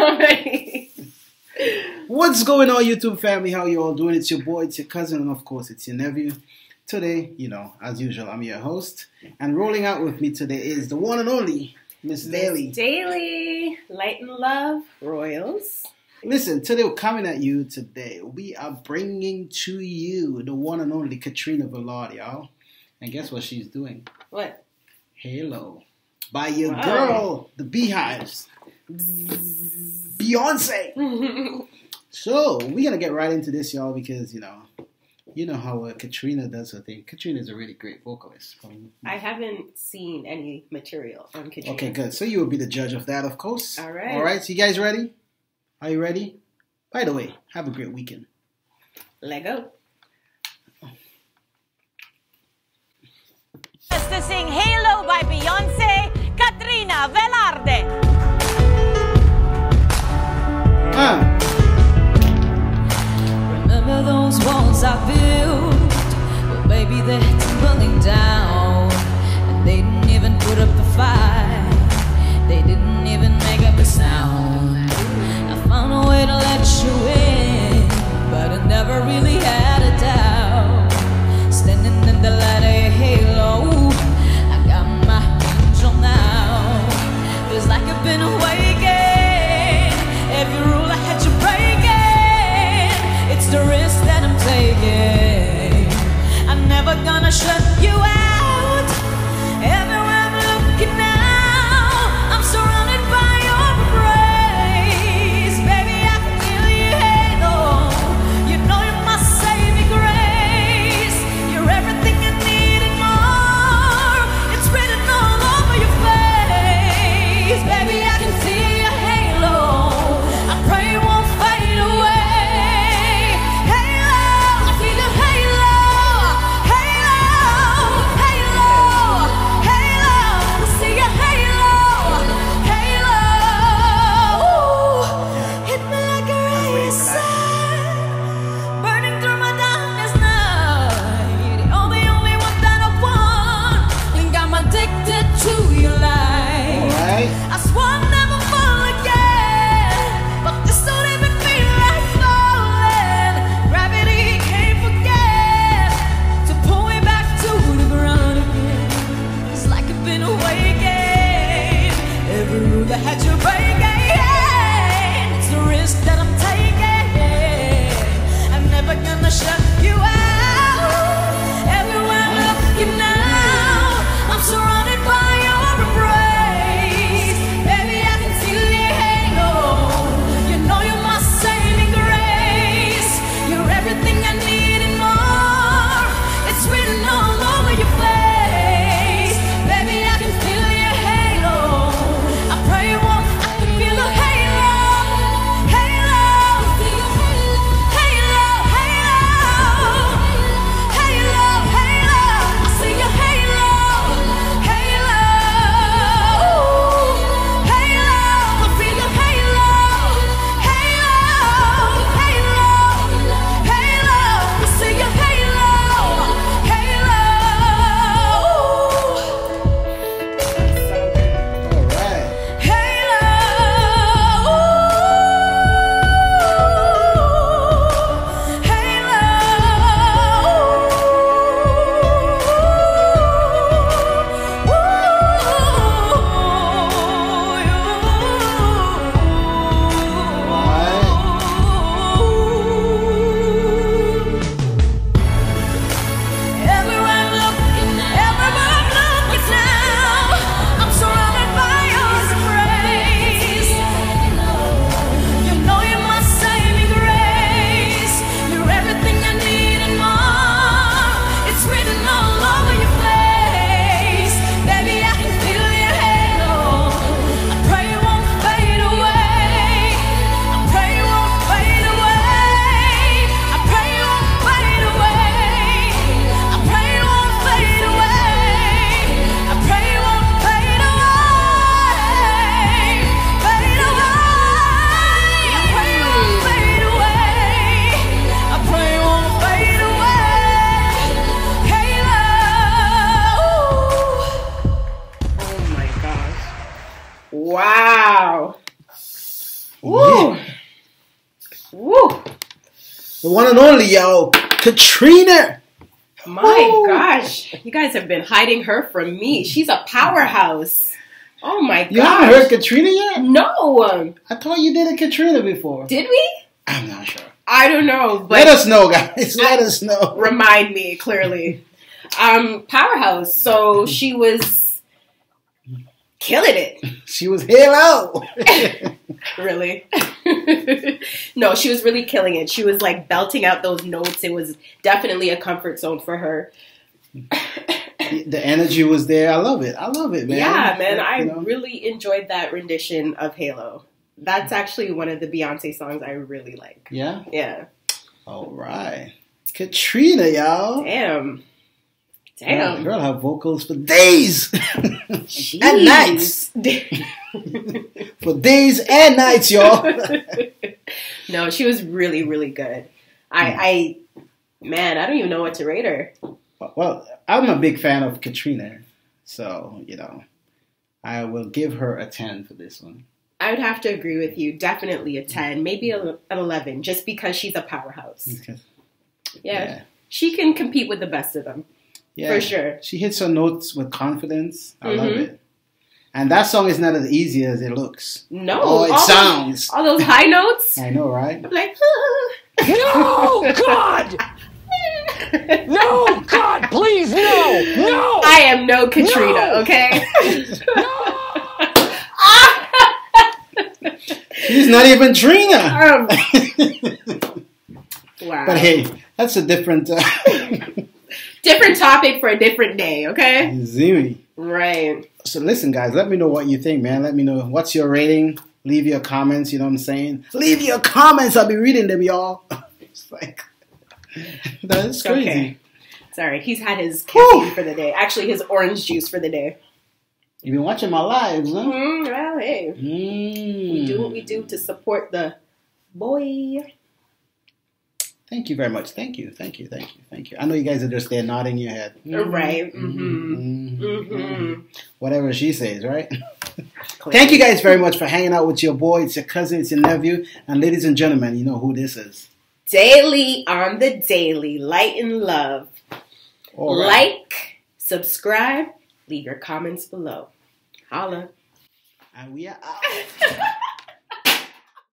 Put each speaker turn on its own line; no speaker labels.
already.
What's going on, YouTube family? How you all doing? It's your boy, it's your cousin, and of course, it's your nephew. Today, as usual, I'm your host. And rolling out with me today is the one and only Miss Daly.
Daily, light and love, Royals.
Listen, today we're coming at you today. We are bringing to you the one and only Katrina Velarde, y'all. And guess what she's doing?
What?
Halo. By your girl, the Beehives. Beyonce. So, we're going to get right into this, y'all, because, you know how Katrina does her thing. Katrina is a really great vocalist.
I haven't seen any material from Katrina.
Okay, good. So you will be the judge of that, of course.
All right.
All right. So you guys ready? Are you ready? By the way, have a great weekend.
Let go.
To sing Halo by Beyonce, Katrina Velarde.
Remember those walls I built? Well, baby, they're tumbling down. And they didn't even put up a fight. They didn't even make up a sound. I found a way to let you in, but I never really had a doubt. Standing in the light of your halo, I got my angel now. Feels like I've been awakened. Every rule I had you breaking, it's the risk that I'm taking. I'm never gonna shut you out. Everywhere I'm looking now, I'm surrounded by your embrace. Baby, I can feel your halo. You know you're my saving grace. You're everything I need and more. It's written all over your face. Baby, I can see your halo. I pray it won't fade away. Halo, I feel your halo. Halo, halo, halo. I see your halo. Halo, hit me like a ray of sun, burning through my darkness night. You're the only one that I want. Think I'm addicted to your light.
All right.
I swore I'd never fall again, but this don't even feel like falling. Gravity can't forget to pull me back to the ground again. It's like I've been awakened. Every rule that had you breaking, it's the risk that I'm taking. I'm never gonna shut you out. Everywhere I'm looking now, I'm surrounded by your embrace. Baby, I can see your halo. You know you're my saving grace. You're everything I need and more. It's written all over your face. Baby, I can feel your halo. I pray it won't. I can feel the halo. Halo. Halo, halo. Halo, halo. I see your halo. Halo. Halo. I feel your halo. Halo. Halo. Halo. I
The one and only, yo, Katrina.
My gosh, you guys have been hiding her from me. She's a powerhouse. Oh my gosh.
You haven't heard Katrina yet?
No.
I thought you did a Katrina before.
Did we?
I'm not sure.
I don't know. But
let us know, guys. Let us know.
Remind me, clearly. Powerhouse. So she was killing it.
She was Halo.
Really? No, she was really killing it. She was like belting out those notes. It was definitely a comfort zone for her.
The energy was there. I love it. I love it, man.
Yeah, man. I really enjoyed that rendition of Halo. That's actually one of the Beyonce songs I really like.
Yeah?
Yeah.
All right. Katrina, y'all.
Damn.
Girl have vocals for days and nights. For days and nights, y'all.
No, she was really, really good. I don't even know what to rate her.
Well, I'm a big fan of Katrina, so, I will give her a 10 for this one.
I would have to agree with you. Definitely a 10, maybe an 11, just because she's a powerhouse. Yeah. She can compete with the best of them. Yeah, for sure.
She hits her notes with confidence. I love it. And that song is not as easy as it looks.
No.
Oh, it sounds.
All those high notes.
I know, right?
I'm like,
no, God! No, God, please, no! No!
I am no Katrina, okay?
She's not even Trina.
Wow.
But hey, that's a different...
different topic for a different day, okay?
Zooey.
Right.
So listen, guys, let me know what you think, man. Let me know what's your rating. Leave your comments, you know what I'm saying? Leave your comments. I'll be reading them, y'all. It's like, that is crazy.
Okay. Sorry, he's had his caffeine for the day. Actually, his orange juice for the day.
You've been watching my lives, huh?
Well, hey. We do what we do to support the boy.
Thank you very much. Thank you. I know you guys are just there nodding your head.
Right.
Whatever she says, right? Thank you guys very much for hanging out with your boy. It's your cousin, it's your nephew. And ladies and gentlemen, you know who this is.
Daily on the daily. Light and love.
All right.
Like, subscribe, leave your comments below. Holla.
And we are out.